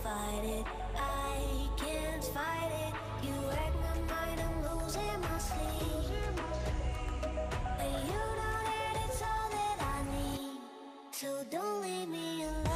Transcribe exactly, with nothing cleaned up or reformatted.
fight it, I can't fight it. You wreck my mind, I'm losing my sleep. When you know that it's all that I need, so don't leave me alone.